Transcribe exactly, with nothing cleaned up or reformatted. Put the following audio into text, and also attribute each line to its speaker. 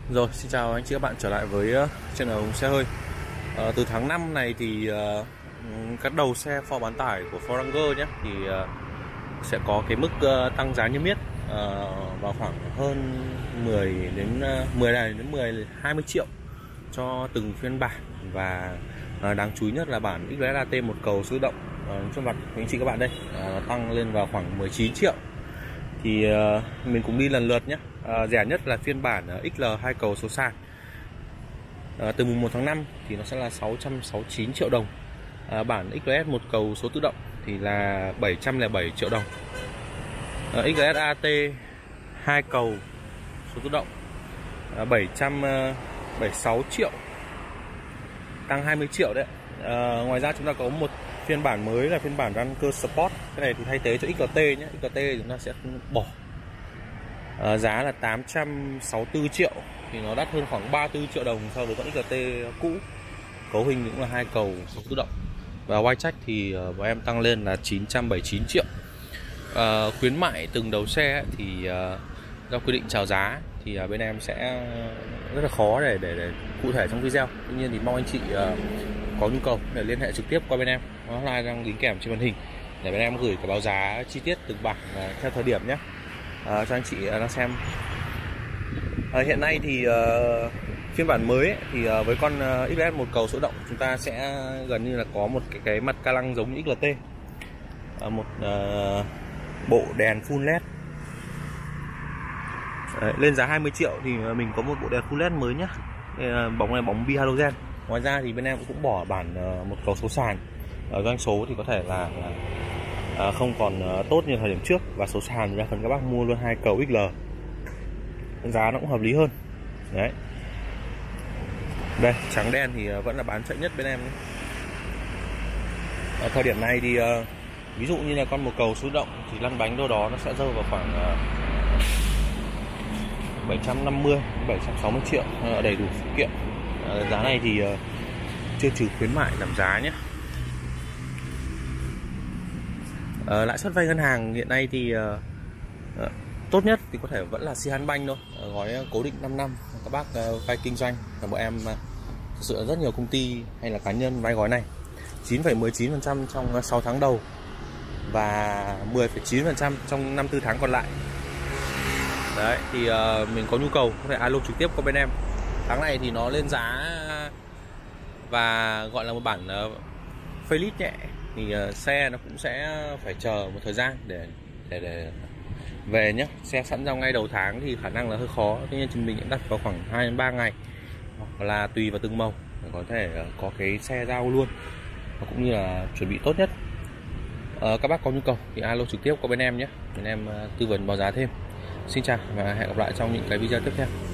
Speaker 1: Rồi, xin chào anh chị các bạn trở lại với uh, channel xe hơi. uh, Từ tháng năm này thì uh, các đầu xe kho bán tải của Ford Ranger nhé thì uh, sẽ có cái mức uh, tăng giá niêm yết uh, vào khoảng hơn mười đến uh, mười này đến mười hai mươi triệu cho từng phiên bản. Và uh, đáng chú ý nhất là bản ích lờ ét a tê một cầu số tự động uh, trước mặt của anh chị các bạn đây uh, tăng lên vào khoảng mười chín triệu. Thì uh, mình cũng đi lần lượt nhé. Uh, rẻ nhất là phiên bản uh, ích lờ hai cầu số sàn, uh, từ mùng một tháng năm thì nó sẽ là sáu trăm sáu mươi chín triệu đồng. Uh, bản ích lờ ét một cầu số tự động thì là bảy trăm lẻ bảy triệu đồng. uh, ích lờ ét a tê hai cầu số tự động uh, bảy trăm bảy mươi sáu triệu, tăng hai mươi triệu đấy. Uh, ngoài ra chúng ta có một phiên bản mới là phiên bản Ranger Sport. Cái này thì thay thế cho ích lờ tê nhé. ích lờ tê chúng ta sẽ bỏ à, giá là tám trăm sáu mươi tư triệu, thì nó đắt hơn khoảng ba mươi tư triệu đồng so với con ích lờ tê cũ. Cấu hình cũng là hai cầu số tự động. Và quay trách thì uh, bọn em tăng lên là chín trăm bảy mươi chín triệu. uh, Khuyến mại từng đầu xe ấy, thì uh, do quy định chào giá thì uh, bên em sẽ rất là khó để, để, để cụ thể trong video. Tuy nhiên thì mong anh chị uh, có nhu cầu để liên hệ trực tiếp qua bên em, hotline đang đính kèm trên màn hình để bên em gửi cái báo giá chi tiết từng bản uh, theo thời điểm nhé, uh, cho anh chị uh, đang xem. uh, Hiện nay thì uh, phiên bản mới ấy, thì uh, với con uh, ích lờ ét một cầu số động chúng ta sẽ gần như là có một cái, cái mặt ca lăng giống như ích lờ tê, uh, một uh, bộ đèn full led. Đấy, lên giá hai mươi triệu thì mình có một bộ đèn full led mới nhá. uh, Bóng này bóng bi halogen. Ngoài ra thì bên em cũng bỏ bản uh, một cầu số sàn. Ở doanh số thì có thể là, là uh, không còn uh, tốt như thời điểm trước, và số sàn thì đa phần các bác mua luôn hai cầu ích lờ, giá nó cũng hợp lý hơn. Đấy, đây trắng đen thì uh, vẫn là bán chạy nhất bên em. Ở thời điểm này thì uh, ví dụ như là con một cầu số động thì lăn bánh đâu đó nó sẽ rơi vào khoảng uh, bảy trăm năm mươi đến bảy trăm sáu mươi triệu, uh, đầy đủ phụ kiện. Uh, giá này thì uh, chưa trừ khuyến mại giảm giá nhé. Uh, lãi suất vay ngân hàng hiện nay thì uh, uh, tốt nhất thì có thể vẫn là Sihanbank thôi, uh, gói cố định năm năm. Các bác uh, vay kinh doanh là bọn em uh, thực sự rất nhiều công ty hay là cá nhân vay gói này chín phẩy mười chín phần trăm trong sáu tháng đầu và mười phẩy chín phần trăm trong năm tư tháng còn lại. Đấy thì uh, mình có nhu cầu có thể alo trực tiếp qua bên em. Tháng này thì nó lên giá và gọi là một bản uh, facelift nhẹ, thì uh, xe nó cũng sẽ phải chờ một thời gian để để, để về nhé. Xe sẵn giao ngay đầu tháng thì khả năng là hơi khó, tuy nhiên chúng mình sẽ đặt vào khoảng hai đến ba ngày, hoặc là tùy vào từng màu để có thể uh, có cái xe giao luôn, và cũng như là chuẩn bị tốt nhất. Uh, các bác có nhu cầu thì alo trực tiếp qua bên em nhé, bên em uh, tư vấn báo giá thêm. Xin chào và hẹn gặp lại trong những cái video tiếp theo.